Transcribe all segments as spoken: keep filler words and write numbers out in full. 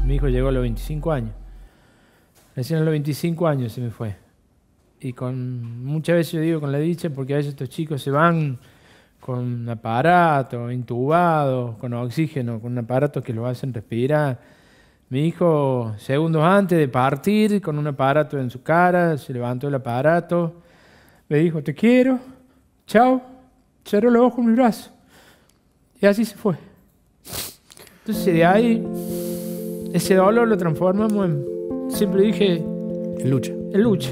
Mi hijo llegó a los veinticinco años. Recién a los veinticinco años se me fue. Y con muchas veces yo digo con la dicha, porque a veces estos chicos se van con aparatos, intubados, con oxígeno, con aparatos que lo hacen respirar. Mi hijo, segundos antes de partir, con un aparato en su cara, se levantó el aparato, me dijo, te quiero, chao, cerró los ojos con mi brazo. Y así se fue. Entonces de ahí, ese dolor lo transformamos en, siempre dije, en lucha. En lucha.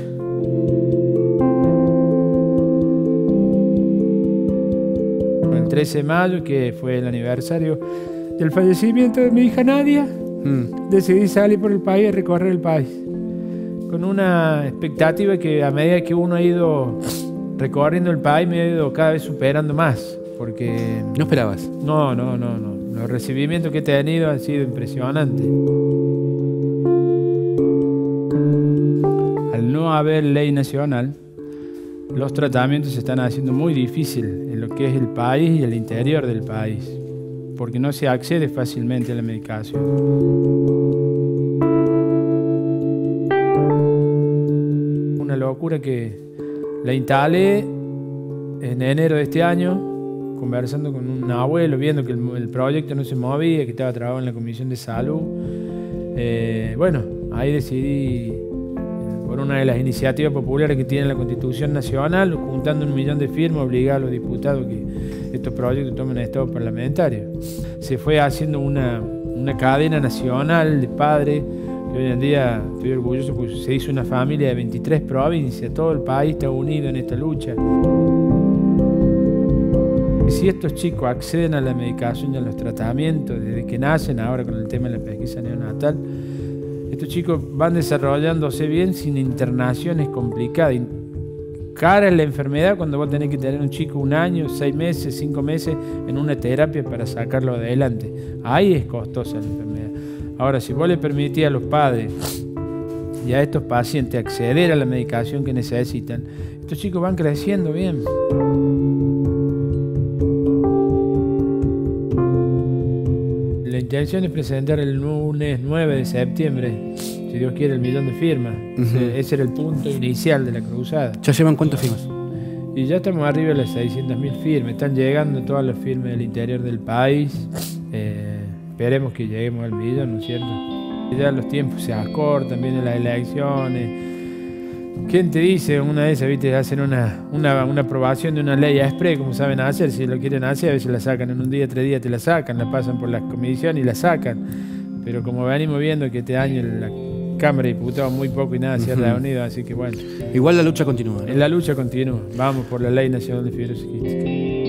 El trece de mayo, que fue el aniversario del fallecimiento de mi hija Nadia, mm. decidí salir por el país, a recorrer el país, con una expectativa que a medida que uno ha ido recorriendo el país me ha ido cada vez superando más, porque... ¿No esperabas? No, no, no, no. Los recibimientos que he tenido han sido impresionantes. Al no haber ley nacional, los tratamientos se están haciendo muy difíciles en lo que es el país y el interior del país, porque no se accede fácilmente a la medicación. Una locura que la instalé en enero de este año, conversando con un abuelo, viendo que el, el proyecto no se movía, que estaba trabajando en la Comisión de Salud. Eh, bueno, ahí decidí, por una de las iniciativas populares que tiene la Constitución Nacional, juntando un millón de firmas, obligar a los diputados que estos proyectos tomen estado parlamentario. Se fue haciendo una, una cadena nacional de padres, que hoy en día estoy orgulloso porque se hizo una familia de veintitrés provincias, todo el país está unido en esta lucha. Si estos chicos acceden a la medicación y a los tratamientos desde que nacen, ahora con el tema de la pesquisa neonatal, estos chicos van desarrollándose bien sin internaciones complicadas. Cara es la enfermedad cuando vos tenés que tener un chico un año, seis meses, cinco meses en una terapia para sacarlo adelante. Ahí es costosa la enfermedad. Ahora, si vos le permitís a los padres y a estos pacientes acceder a la medicación que necesitan, estos chicos van creciendo bien. La intención es presentar el lunes nueve de septiembre, si Dios quiere, el millón de firmas. Uh-huh. ese, ese era el punto inicial de la cruzada. ¿Ya llevan cuántas firmas? Y ya estamos arriba de las seiscientas mil firmas. Están llegando todas las firmas del interior del país. Eh, esperemos que lleguemos al millón, ¿no es cierto? Y ya los tiempos se acortan, vienen las elecciones. ¿Quién te dice una de esas, viste, hacen una, una, una aprobación de una ley a express, como saben hacer? Si lo quieren hacer, a veces la sacan en un día, tres días te la sacan, la pasan por las comisiones y la sacan. Pero como venimos viendo que este año la Cámara de Diputados muy poco y nada se ha reunido, así que bueno. Igual la lucha continúa, ¿no? La lucha continúa. Vamos por la Ley Nacional de Fibrosis Quísticas.